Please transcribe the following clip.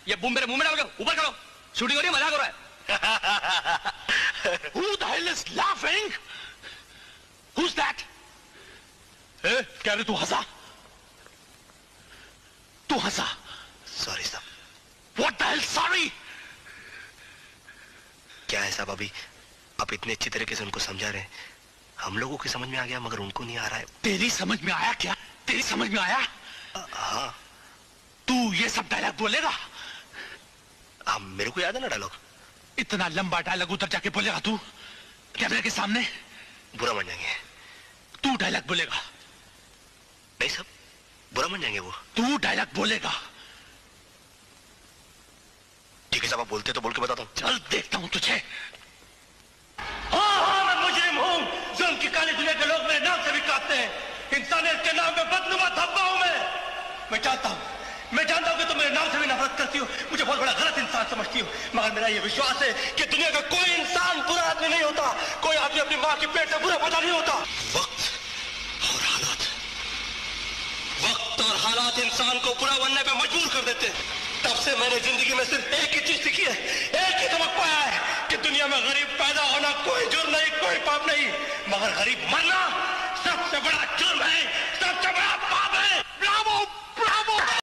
ये बूम मेरे मुंह में डाल के ऊपर करो। शूटिंग हो रही है, मजाक हो रहा है। Who the hell is laughing? Who's that? क्या रे, तू हंसा? तू हंसा? सॉरी साहब। What the hell sorry? क्या है साहब, अभी आप इतने अच्छी तरीके से उनको समझा रहे हैं, हम लोगों की समझ में आ गया मगर उनको नहीं आ रहा है। तेरी समझ में आया क्या? तेरी समझ में आया? हाँ। तू ये सब डायलॉग बोलेगा? हाँ, मेरे को याद है ना डायलॉग। इतना लंबा डायलॉग उधर जाके बोलेगा तू कैमरे के सामने? बुरा मान जाएंगे। तू डायलॉग बोलेगा? नहीं साहब, बुरा मान जाएंगे वो। तू डायलॉग बोलेगा? ठीक है साहब, आप बोलते तो बोल के बताता हूँ। चल देखता हूँ तुझे। हाँ, मैं मुजरिम हूँ। जुल्म की काली दुनिया के लोग मेरे नाम से भी काटते हैं। इंसानियत के नाम पे बदनुमा धब्बा हूँ मैं जानता हूँ कि तुम मेरे नाम से भी नफरत करती हो, मुझे बहुत बड़ा गलत इंसान समझती हो, मगर मेरा ये विश्वास है कि दुनिया का कोई इंसान बुरा आदमी नहीं होता। कोई आदमी अपनी माँ की पेट से बुरा पैदा नहीं होता। वक्त और हालात इंसान को बुरा बनने पे मजबूर कर देते हैं। तब से मैंने जिंदगी में सिर्फ एक ही चीज सीखी है, एक ही सबक पाया है कि दुनिया में गरीब पैदा होना कोई जुर्म नहीं, कोई पाप नहीं, मगर गरीब मरना सबसे बड़ा जुर्म है,